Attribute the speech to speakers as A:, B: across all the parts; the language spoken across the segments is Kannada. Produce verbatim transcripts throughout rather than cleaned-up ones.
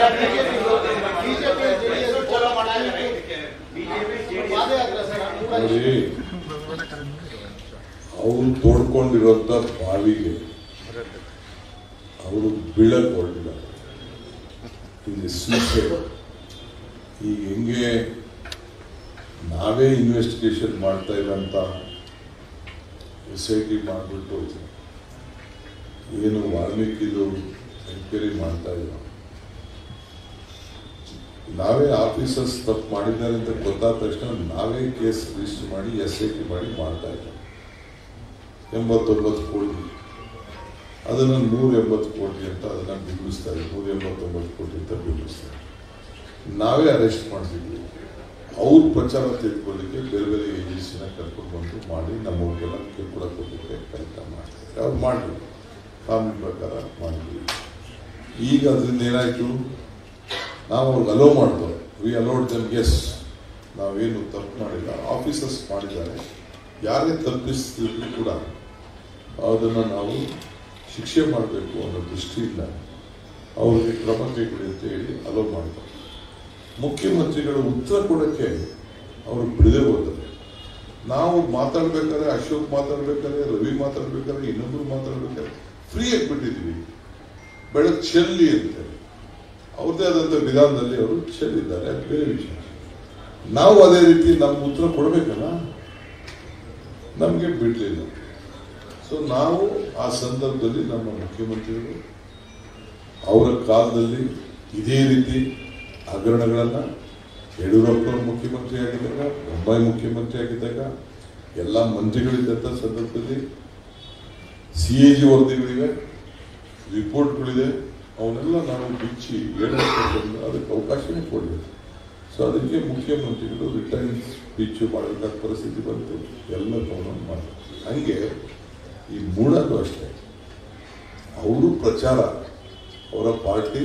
A: ಅವರು ತೋಡ್ಕೊಂಡಿರುವಂತ ಬಾವಿಗೆ ಅವರು ಬೀಳಕ್ ಹೊರಟಿದ್ದಾರೆ. ಈಗ ಹೆಂಗೆ ನಾವೇ ಇನ್ವೆಸ್ಟಿಗೇಷನ್ ಮಾಡ್ತಾ ಇರೋಂಥ ಎಸ್ ಐ ಟಿ ಮಾಡಿಬಿಟ್ಟು ಏನು ವಾಲ್ಮೀಕಿದು ಎನ್ಕ್ವೈರಿ ಮಾಡ್ತಾ ಇಲ್ಲ, ನಾವೇ ಆಫೀಸರ್ಸ್ ತಪ್ಪು ಮಾಡಿದ್ದಾರೆ ಅಂತ ಗೊತ್ತಾದ ತಕ್ಷಣ ನಾವೇ ಕೇಸ್ ರಿಜಿಸ್ಟರ್ ಮಾಡಿ ಎಸ್ ಐ ಟಿ ಮಾಡಿ ಮಾಡ್ತಾ ಇದ್ದಾರೆ. ಎಂಬತ್ತೊಂಬತ್ತು ಕೋಟಿ ಅದನ್ನು ನೂರ ಎಂಬತ್ತು ಕೋಟಿ ಅಂತ ಅದನ್ನು ಬಿಂಬಿಸ್ತಾರೆ, ನೂರ ಎಂಬತ್ತೊಂಬತ್ತು ಕೋಟಿ ಅಂತ ಬಿಂಬಿಸ್ತಾರೆ. ನಾವೇ ಅರೆಸ್ಟ್ ಮಾಡಿಸಿದ್ವಿ. ಅವ್ರ ಪ್ರಚಾರ ತಿಳ್ಕೊಳ್ಳಿಕ್ಕೆ ಬೇರೆ ಬೇರೆ ಏಜೆನ್ಸಿನ ಕರ್ಕೊಂಡು ಬಂದು ಮಾಡಿ ನಮಗೆಲ್ಲ ಕಿರುಕುಳ ಕೊಡಲಿಕ್ಕೆ ಪ್ರಯತ್ನ ಮಾಡ್ತಾರೆ. ಅವ್ರು ಮಾಡಿದ್ರು, ಕಾನೂನು ಪ್ರಕಾರ ಮಾಡಿದ್ವಿ. ಈಗ ಅದರಿಂದ ಏನಾಯಿತು, ನಾವು ಅವ್ರಿಗೆ ಅಲೋ ಮಾಡ್ತೇವೆ. ವಿ ಅಲೋಡ್ ದಮ್, ಎಸ್ ನಾವೇನು ತಪ್ಪು ಮಾಡಿಲ್ಲ, ಆಫೀಸರ್ಸ್ ಮಾಡಿದ್ದಾರೆ. ಯಾರೇ ತಪ್ಪಿಸಿದ್ರು ಕೂಡ ಅದನ್ನು ನಾವು ಶಿಕ್ಷೆ ಮಾಡಬೇಕು ಅನ್ನೋ ದೃಷ್ಟಿಯಿಂದ ಅವ್ರಿಗೆ ಕ್ರಮ ಕೈಗೊಳ್ಳಿ ಅಂತ ಹೇಳಿ ಅಲೋ ಮಾಡ್ತಾರೆ. ಮುಖ್ಯಮಂತ್ರಿಗಳು ಉತ್ತರ ಕೊಡೋಕ್ಕೆ ಅವರು ಬಿಡದೆ ಹೋದರೆ, ನಾವು ಮಾತಾಡ್ಬೇಕಾದ್ರೆ, ಅಶೋಕ್ ಮಾತಾಡ್ಬೇಕಾದ್ರೆ, ರವಿ ಮಾತಾಡ್ಬೇಕಾದ್ರೆ, ಇನ್ನೊಬ್ರು ಮಾತಾಡ್ಬೇಕಾದ್ರೆ ಫ್ರೀಯಾಗಿ ಬಿಟ್ಟಿದ್ವಿ. ಬೆಳಗ್ಗೆ ಚೆಲ್ಲಿ ಅಂತೇಳಿ ಅವ್ರದ್ದೇ ಆದಂಥ ವಿಧಾನದಲ್ಲಿ ಅವರು ಚೆಲ್ಲಿದ್ದಾರೆ, ಅದು ಬೇರೆ ವಿಷಯ. ನಾವು ಅದೇ ರೀತಿ ನಮ್ಮ ಉತ್ತರ ಕೊಡಬೇಕಲ್ಲ, ನಮಗೆ ಬಿಡಲಿಲ್ಲ. ಸೊ ನಾವು ಆ ಸಂದರ್ಭದಲ್ಲಿ ನಮ್ಮ ಮುಖ್ಯಮಂತ್ರಿಗಳು ಅವರ ಕಾಲದಲ್ಲಿ ಇದೇ ರೀತಿ ಹಗರಣಗಳನ್ನು ಯಡಿಯೂರಪ್ಪನವರು ಮುಖ್ಯಮಂತ್ರಿ ಆಗಿದ್ದಾಗ, ಬೊಮ್ಮಾಯಿ ಮುಖ್ಯಮಂತ್ರಿ ಆಗಿದ್ದಾಗ, ಎಲ್ಲ ಮಂತ್ರಿಗಳಿದ್ದಂಥ ಸಂದರ್ಭದಲ್ಲಿ ಸಿ ಎ ಜಿ ವರದಿಗಳಿವೆ, ರಿಪೋರ್ಟ್ಗಳಿದೆ, ಅವನ್ನೆಲ್ಲ ನಾವು ಬಿಚ್ಚಿ ಹೇಳೋಕ್ಕೆ ಅದಕ್ಕೆ ಅವಕಾಶನೇ ಕೊಡಬೇಕು. ಸೊ ಅದಕ್ಕೆ ಮುಖ್ಯಮಂತ್ರಿಗಳು ರಿಟರ್ನ್ ಸ್ಪೀಚ್ ಮಾಡಬೇಕಾದ ಪರಿಸ್ಥಿತಿ ಬಂತು, ಎಲ್ಲ ಗಮನ ಮಾಡಿ. ಹಂಗೆ ಈ ಮೂಡಲು ಅಷ್ಟೇ, ಅವರು ಪ್ರಚಾರ, ಅವರ ಪಾರ್ಟಿ.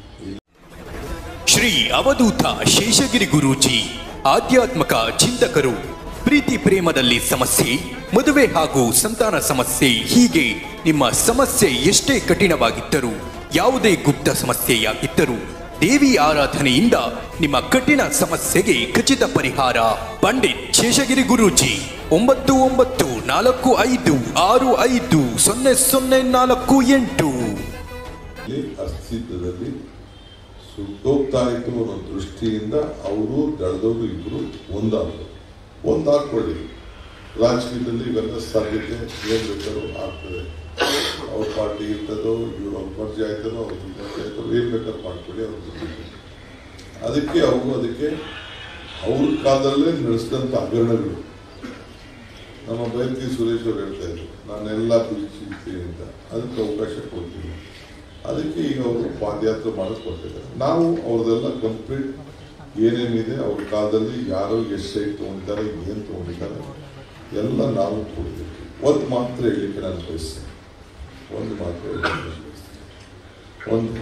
B: ಶ್ರೀ ಅವಧೂತ ಶೇಷಗಿರಿ ಗುರೂಜಿ ಆಧ್ಯಾತ್ಮಿಕ ಚಿಂತಕರು. ಪ್ರೀತಿ ಪ್ರೇಮದಲ್ಲಿ ಸಮಸ್ಯೆ, ಮದುವೆ ಹಾಗೂ ಸಂತಾನ ಸಮಸ್ಯೆ, ಹೀಗೆ ನಿಮ್ಮ ಸಮಸ್ಯೆ ಎಷ್ಟೇ ಕಠಿಣವಾಗಿದ್ದರೂ, ಯಾವುದೇ ಗುಪ್ತ ಸಮಸ್ಯೆಯಾಗಿದ್ದರೂ ದೇವಿ ಆರಾಧನೆಯಿಂದ ನಿಮ್ಮ ಕಠಿಣ ಸಮಸ್ಯೆಗೆ ಖಚಿತ ಪರಿಹಾರ. ಪಂಡಿತ್ ಶೇಷಗಿರಿ ಗುರೂಜಿ, ಒಂಬತ್ತು ಒಂಬತ್ತು ನಾಲ್ಕು ಐದು ಆರು ಐದು ಸೊನ್ನೆ ಸೊನ್ನೆ ನಾಲ್ಕು ಎಂಟು.
A: ಅಸ್ತಿತ್ವದಲ್ಲಿ ಸುಟ್ಟೋಗ್ತಾ ಇತ್ತು ಅನ್ನೋ ದೃಷ್ಟಿಯಿಂದ ಅವರು ದಳದವರು ಇಬ್ಬರು ಒಂದಾದರು. ಒಂದಾಗ್ಕೊಳ್ಳಿ, ರಾಜಕೀಯದಲ್ಲಿ ಇವೆಲ್ಲ ಸಾಧ್ಯತೆ ಏನು ಬೇಕಾದ್ರೂ ಆಗ್ತದೆ. ಅವ್ರ ಪಾರ್ಟಿ ಇರ್ತದೋ, ಇವ್ರ ಮರ್ಜಿ ಆಯ್ತದೋ, ಅವ್ರ ಮರ್ಜಿ ಆಯ್ತದೋ, ಏನು ಬೇಕಾದ್ರೂ ಮಾಡ್ಕೊಳ್ಳಿ, ಅವ್ರ ಜೊತೆ. ಅದಕ್ಕೆ ಅವರು ಅದಕ್ಕೆ ಅವ್ರ ಕಾಲದಲ್ಲೇ ನಡೆಸಿದಂಥ ಹಗರಣಗಳು. ನಮ್ಮ ಬೈರತಿ ಸುರೇಶ್ ಅವರು ಹೇಳ್ತಾ ಇದ್ರು, ನಾನೆಲ್ಲ ಬಿಡಿಸಿರ್ತೀನಿ ಅಂತ. ಅದಕ್ಕೆ ಅವಕಾಶ ಕೊಡ್ತೀನಿ. ಅದಕ್ಕೆ ಈಗ ಅವರು ಪಾದಯಾತ್ರೆ ಮಾಡೋಕೆ ಕೊಟ್ಟಿದ್ದಾರೆ. ನಾವು ಅವ್ರದ್ದೆಲ್ಲ ಕಂಪ್ಲೀಟ್ ಏನೇನಿದೆ, ಅವ್ರ ಕಾಲದಲ್ಲಿ ಯಾರು ಎಷ್ಟು ಸೈಟ್ ತೊಗೊಂಡಿದ್ದಾರೆ, ಏನು ತೊಗೊಂಡಿದ್ದಾರೆ ಎಲ್ಲ ನಾವು ಕೊಡ್ತೀವಿ. ಒಂದು ಮಾತ್ರ ಹೇಳಲಿಕ್ಕೆ ನಾನು ಬಯಸ್ತೀನಿ, ಒಂದು ಮಾತ್ರ ಹೇಳಲಿಕ್ಕೆ ಒಂದು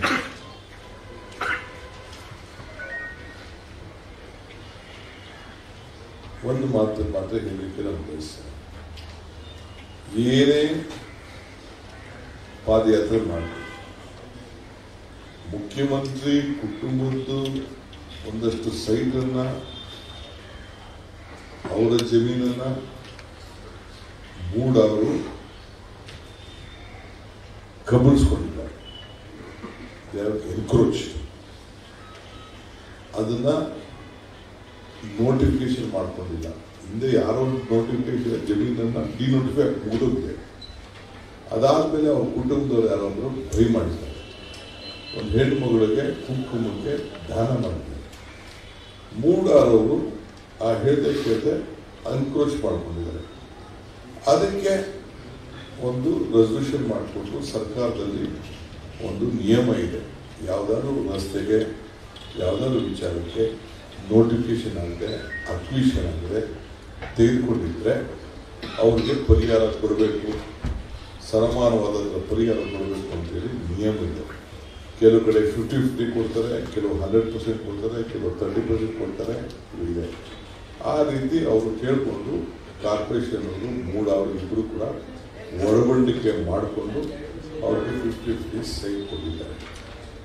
A: ಒಂದು ಮಾತ್ರ ಮಾತ್ರ ಹೇಳಲಿಕ್ಕೆ ನಾನು ಬಯಸ್ತೇನೆ. ಏನೇ ಪಾದಯಾತ್ರೆ ಮಾಡಿ ಮುಖ್ಯಮಂತ್ರಿ ಕುಟುಂಬದ್ದು ಒಂದಷ್ಟು ಸೈಟನ್ನ, ಅವರ ಜಮೀನನ್ನ ಮೂಡವರು ಕಬಳಿಸ್ಕೊಂಡಿದ್ದಾರೆ. ಎನ್ಕ್ರೋಚ್ ಅದನ್ನ ನೋಟಿಫಿಕೇಶನ್ ಮಾಡ್ಕೊಂಡಿಲ್ಲ. ಹಿಂದೆ ಯಾರೋ ನೋಟಿಫಿಕೇಶನ್ ಜಮೀನನ್ನ ಡಿನೋಟಿಫೈ ಮುಗಿದೋಗಿದೆ. ಅದಾದ್ಮೇಲೆ ಅವ್ರ ಕುಟುಂಬದವ್ರು ಯಾರಾದ್ರೂ ಬೈ ಮಾಡಿದ್ದಾರೆ. ಒಂದು ಹೆಣ್ಣು ಮಗಳಿಗೆ ಕುಂಕುಮಕ್ಕೆ ದಾನ ಮಾಡಿದ್ದಾರೆ. ಮೂಡಾರವರು ಆ ಹೇಳ್ದೆ ಕೇಳದೆ ಅನ್ಕ್ರೋಚ್ ಮಾಡ್ಕೊಂಡಿದ್ದಾರೆ. ಅದಕ್ಕೆ ಒಂದು ರೆಸಲ್ಯೂಷನ್ ಮಾಡಿಕೊಂಡು ಸರ್ಕಾರದಲ್ಲಿ ಒಂದು ನಿಯಮ ಇದೆ, ಯಾವುದಾದ್ರು ರಸ್ತೆಗೆ ಯಾವುದಾದ್ರು ವಿಚಾರಕ್ಕೆ ನೋಟಿಫಿಕೇಶನ್ ಆಗಿದೆ, ಅಕ್ವಿಷನ್ ಆಗಿದೆ, ತೆಗೆದುಕೊಂಡಿದ್ರೆ ಅವ್ರಿಗೆ ಪರಿಹಾರ ಕೊಡಬೇಕು, ಸಮಾನವಾದ ಪರಿಹಾರ ಕೊಡಬೇಕು ಅಂತೇಳಿ ನಿಯಮ ಇದೆ. ಕೆಲವು ಕಡೆ ಫಿಫ್ಟಿ ಫಿಫ್ಟಿ ಕೊಡ್ತಾರೆ, ಕೆಲವು ಹಂಡ್ರೆಡ್ ಪರ್ಸೆಂಟ್ ಕೊಡ್ತಾರೆ, ಕೆಲವು ತರ್ಟಿ ಪರ್ಸೆಂಟ್ ಕೊಡ್ತಾರೆ ಇದೆ. ಆ ರೀತಿ ಅವರು ಕೇಳಿಕೊಂಡು ಕಾರ್ಪೊರೇಷನ್ ಅವರು ಮೂಡ ಅವರು ಇಬ್ಬರು ಕೂಡ ಒಳಗೊಳ್ಳಿಕೆ ಮಾಡಿಕೊಂಡು ಅವ್ರಿಗೆ ಫಿಫ್ಟಿ ಫಿಫ್ಟಿ ಸೈಟ್ ಕೊಟ್ಟಿದ್ದಾರೆ.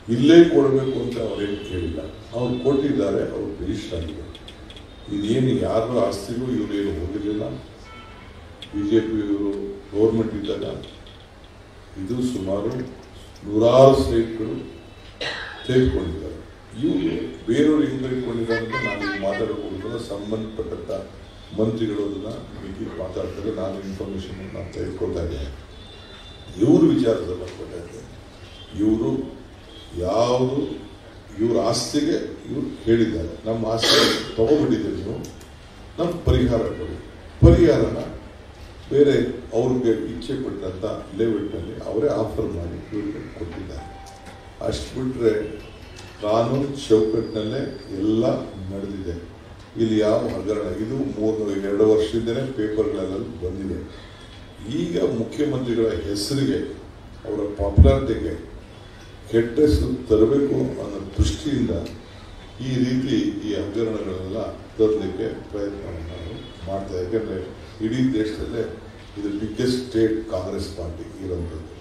A: ಇಲ್ಲೇ ಕೊಡಬೇಕು ಅಂತ ಅವರೇನು ಕೇಳಿಲ್ಲ. ಅವ್ರು ಕೊಟ್ಟಿದ್ದಾರೆ, ಅವ್ರು ರಿಜಿಸ್ಟರ್ ಆಗಿದೆ. ಇದೇನು ಯಾರ ಆಸ್ತಿಗೂ ಇವರೇನು ಹೋಗಿರಲಿಲ್ಲ. ಬಿ ಜೆ ಪಿಯವರು ಗೌರ್ಮೆಂಟ್ ಇದ್ದಾಗ ಇದು ಸುಮಾರು ನೂರಾರು ಸೈಟ್ಗಳು ತೆಗೆದುಕೊಂಡಿದ್ದಾರೆ. ಇವರು ಬೇರೆಯವರು ಹೆಂಗೆ ತೆಗೆದುಕೊಂಡಿದ್ದಾರೆ ಅಂತ ನಾನು ಈಗ ಮಾತಾಡೋದು ಸಂಬಂಧಪಟ್ಟಂಥ ಮಂತ್ರಿಗಳು ಅದನ್ನು ಮಿಕ್ಕಿ ಮಾತಾಡ್ತಾರೆ. ನಾನು ಇನ್ಫಾರ್ಮೇಷನ್ ನಾನು ತೆಗೆದುಕೊಳ್ತಾ ಇದ್ದೇನೆ. ಇವರು ವಿಚಾರದಲ್ಲಿ ಕೊಡ್ತಾ ಇದ್ದೇನೆ. ಇವರು ಯಾವುದು ಇವ್ರ ಆಸ್ತಿಗೆ ಇವರು ಹೇಳಿದ್ದಾರೆ, ನಮ್ಮ ಆಸ್ತಿ ತಗೊಂಡ್ಬಿಟ್ಟಿದ್ದೀವಿ, ನೀವು ನಮ್ಮ ಪರಿಹಾರ ಕೊಡಿ. ಪರಿಹಾರನ ಬೇರೆ ಅವ್ರಿಗೆ ಇಚ್ಛೆ ಪಟ್ಟಂಥ ಲೆವೆಲ್ನಲ್ಲಿ ಅವರೇ ಆಫರ್ ಮಾಡಿ ಇವ್ರಿಗೆ ಕೊಟ್ಟಿದ್ದಾರೆ. ಅಷ್ಟು ಬಿಟ್ಟರೆ ಕಾನೂನು ಚೌಕಟ್ಟಿನಲ್ಲೇ ಎಲ್ಲ ನಡೆದಿದೆ. ಇಲ್ಲಿ ಯಾವ ಹಗರಣ, ಇದು ಮೂರು ಎರಡು ವರ್ಷದಿಂದಲೇ ಪೇಪರ್ಗಳೆಲ್ಲ ಬಂದಿದೆ. ಈಗ ಮುಖ್ಯಮಂತ್ರಿಗಳ ಹೆಸರಿಗೆ, ಅವರ ಪಾಪ್ಯುಲಾರಿಟಿಗೆ ಕೆಟ್ಟ ಹೆಸರು ತರಬೇಕು ಅನ್ನೋ ದೃಷ್ಟಿಯಿಂದ ಈ ರೀತಿ ಈ ಹಗರಣಗಳೆಲ್ಲ ತರಲಿಕ್ಕೆ ಪ್ರಯತ್ನವನ್ನು ಮಾಡ್ತಾ. ಯಾಕೆಂದರೆ ಇಡೀ ದೇಶದಲ್ಲೇ ಇದು ಬಿಗ್ಗೆಸ್ಟ್ ಸ್ಟೇಟ್ ಕಾಂಗ್ರೆಸ್ ಪಾರ್ಟಿ ಇರೋಂಥದ್ದು.